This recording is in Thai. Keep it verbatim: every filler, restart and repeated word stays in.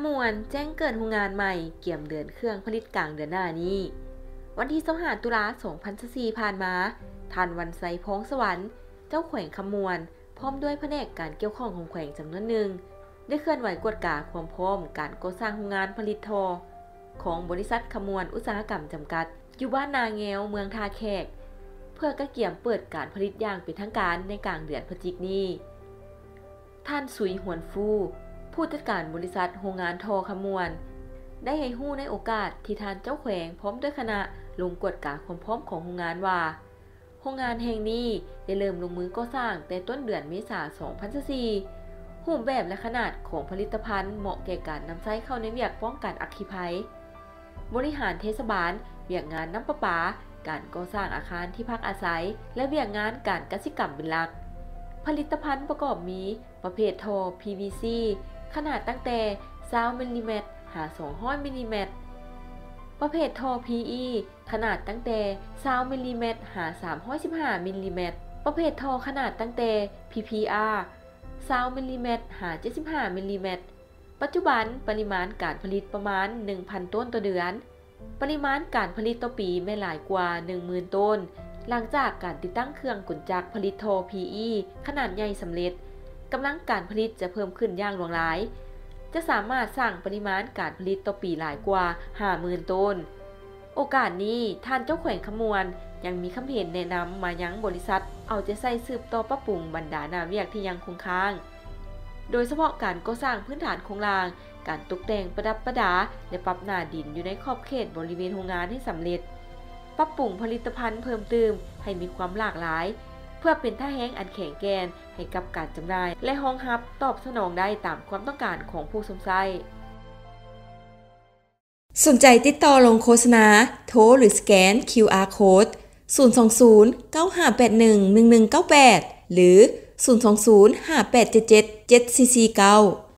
ำมวนแจ้งเกิดโรงงานใหม่เกี่ยมเดือนเครื่องผลิตกลางเดือนหน้านี้วันที่ยี่สิบห้าตุลาสองพันสิบสี่ผ่านมาทันวันไซพงสวรรค์เจ้าแขวงคำมวนพร้อมด้วยแผนกการเกี่ยวข้องของแขวงจำนวนหนึ่งได้เคลื่อนไหวกวดกาความพร้อมการก่อสร้างโรงงานผลิตทอของบริษัทขมวนอุตสาหกรรมจำกัดอยู่บ้านนาแงวเมืองท่าแขกเพื่อกระเกี่ยมเปิดการผลิตอย่างเป็นทางการในกลางเดือนพฤศจิกายนนี้ท่านสุยหวนฟูผู้จัดการบริษัทโรงงานทอขมวนได้ให้ฮู้ในโอกาสที่ทานเจ้าแขวงพร้อมด้วยคณะลงกวดกาความพร้อมของโรงงานว่าโรงงานแห่งนี้ได้เริ่มลงมือก่อสร้างแต่ต้นเดือนเมษายนสองพันสิบสี่รูปแบบและขนาดของผลิตภัณฑ์เหมาะแก่การนำใช้เข้าในเวียกป้องกันอัคคีภัยบริหารเทศบาลเวียกงานน้ำประปาการก่อสร้างอาคารที่พักอาศัยและเวียกงานการกสิกรรมเป็นหลักผลิตภัณฑ์ประกอบมีประเภททอ พี วี ซี ขนาดตั้งแต่ยี่สิบมิลลิเมตรหาสองร้อยมิลลิเมตรประเภททอ พี อี ขนาดตั้งแต่ยี่สิบมิลลิเมตรหาสามร้อยสิบห้ามิลลิเมตรประเภททอขนาดตั้งแต่ พี พี อาร์ ยี่สิบมิลลิเมตรหาเจ็ดสิบห้ามิลลิเมตรปัจจุบันปริมาณการผลิตประมาณ หนึ่งพัน ต้นต่อเดือนปริมาณการผลิตต่อปีไม่หลายกว่า หนึ่งหมื่น ต้นหลังจากการติดตั้งเครื่องกลจักรผลิตทอ พี อี ขนาดใหญ่สำเร็จกำลังการผลิตจะเพิ่มขึ้นอย่างหลวงหลายจะสามารถสร้างปริมาณการผลิตต่อปีหลายกว่า ห้าหมื่น ต้นโอกาสนี้ท่านเจ้าแขวงขมวนยังมีคำเห็นแนะนำมายังบริษัทเอาใจใส่สืบต่อปรับปรุงบรรดาหน้าเวียกที่ยังคงค้างโดยเฉพาะการก่อสร้างพื้นฐานโครงสร้างการตกแต่งประดับประดาและปรับหน้าดินอยู่ในขอบเขตบริเวณโรงงานให้สำเร็จปรับปรุงผลิตภัณฑ์เพิ่มเติมให้มีความหลากหลายเพื่อเป็นท่าแห้งอันแข็งแกร่งให้กับการจำหน่ายและรองรับตอบสนองได้ตามความต้องการของผู้สนใจสนใจติดต่อลงโฆษณาโทรหรือสแกน คิว อาร์ Code ศูนย์ สอง ศูนย์ เก้า ห้า แปด หนึ่ง หนึ่ง หนึ่ง เก้า แปด หรือ ศูนย์ สอง ศูนย์ ห้า แปด เจ็ด เจ็ด เจ็ด สี่ สี่ เก้า